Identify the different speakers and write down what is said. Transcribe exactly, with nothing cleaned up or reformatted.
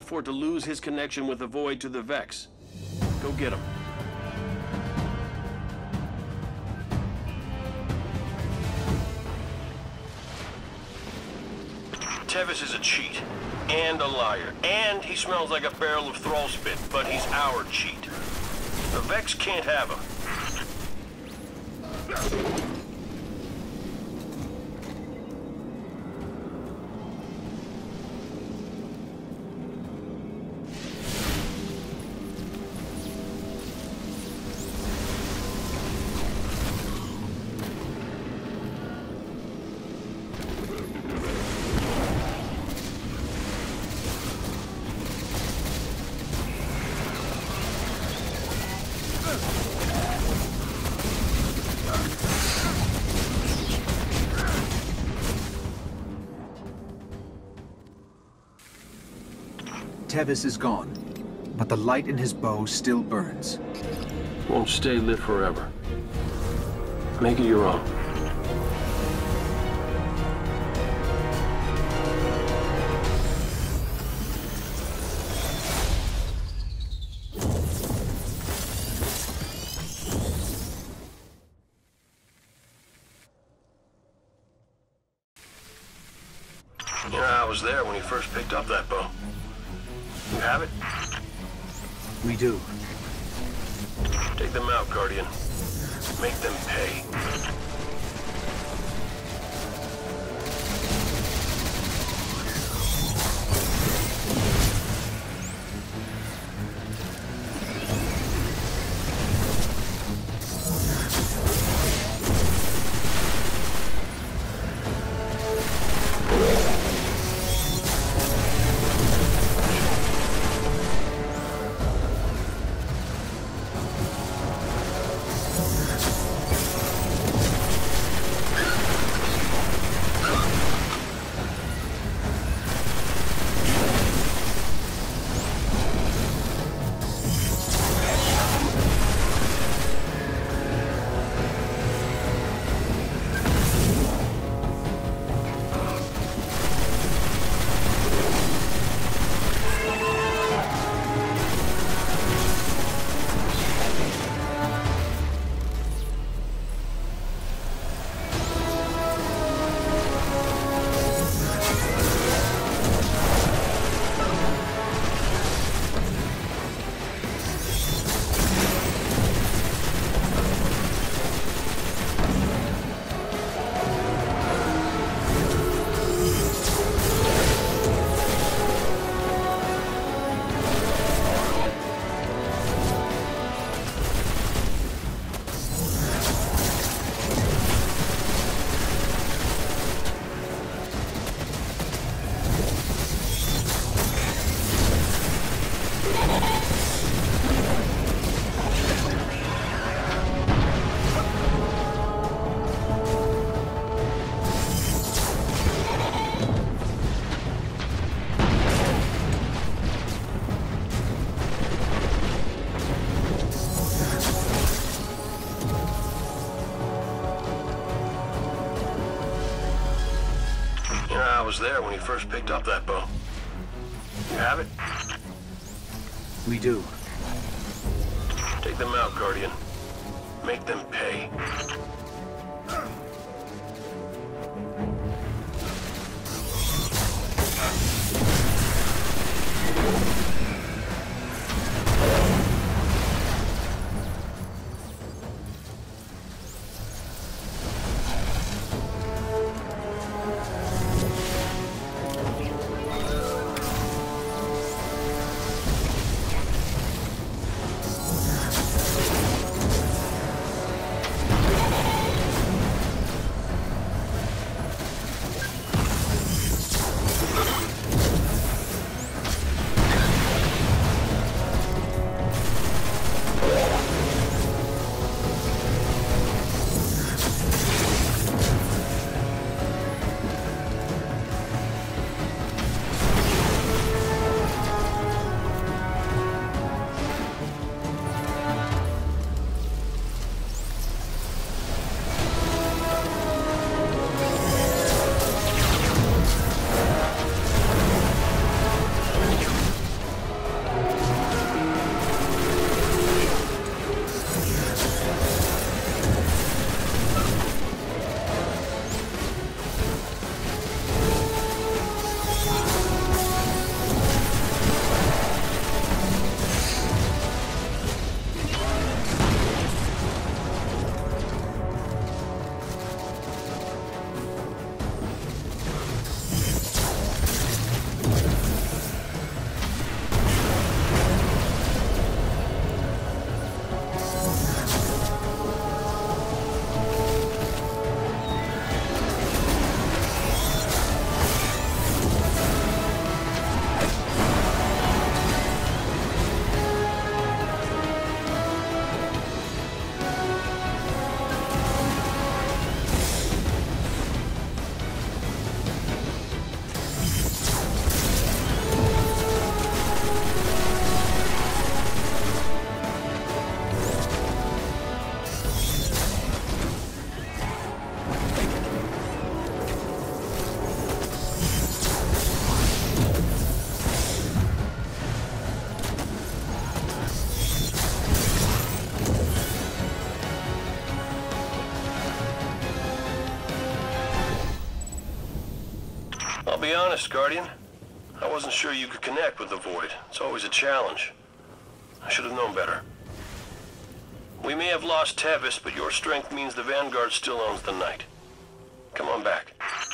Speaker 1: For it to lose his connection with the Void to the Vex. Go get him. Trevis is a cheat, and a liar, and he smells like a barrel of thrall spit, but he's our cheat. The Vex can't have him.
Speaker 2: Trevis is gone, but the light in his bow still burns.
Speaker 1: Won't stay lit forever. Make it your own. Yeah, I was there when he first picked up that bow. You have it?
Speaker 2: We do.
Speaker 1: Take them out, Guardian. Make them pay. I was there when he first picked up that bow. You have it?
Speaker 2: We do.
Speaker 1: Take them out, Guardian. Make them pay. honest, Guardian. I wasn't sure you could connect with the Void. It's always a challenge. I should have known better. We may have lost Trevis, but your strength means the Vanguard still owns the night. Come on back.